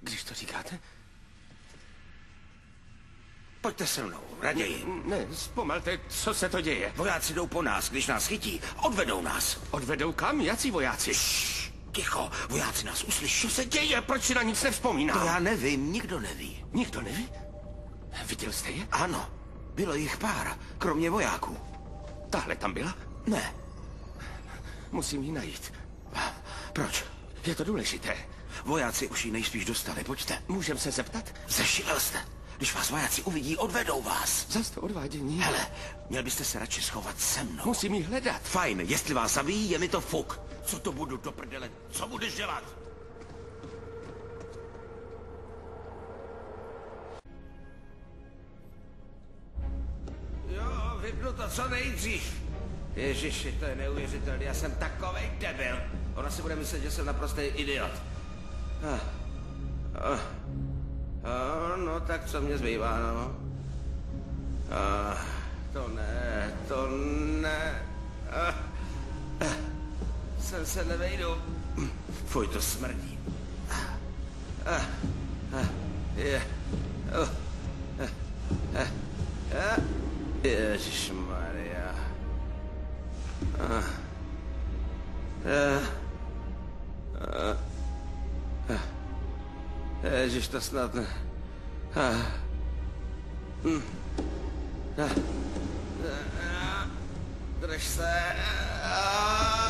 Když to říkáte? Pojďte se mnou, raději. Ne, zpomalte, co se to děje? Vojáci jdou po nás, když nás chytí, odvedou nás. Odvedou kam? Jací vojáci? Ticho, vojáci nás uslyší. Co se děje? Proč si na nic nevzpomínám? To já nevím, nikdo neví. Nikdo neví? Viděl jste je? Ano, bylo jich pár, kromě vojáků. Tahle tam byla? Ne. Musím ji najít. Proč? Je to důležité. Vojáci už ji nejspíš dostali, pojďte. Můžem se zeptat? Zešílel jste. Když vás vojáci uvidí, odvedou vás. Zas to odvádění. Hele, měl byste se radši schovat se mnou. Musím ji hledat. Fajn, jestli vás zabijí, je mi to fuk. Co to budu do prdele? Co budeš dělat? Jo, vypnu to co nejdřív. Ježiši, to je neuvěřitelné, já jsem takovej debil. Ona si bude myslet, že jsem naprostý idiot. No, tak co mě zbývá, no? To ne. Sem se nevejdu. Fuj, to smrdí. Ježišmarja. Ježiš, to snad ne. Drž se.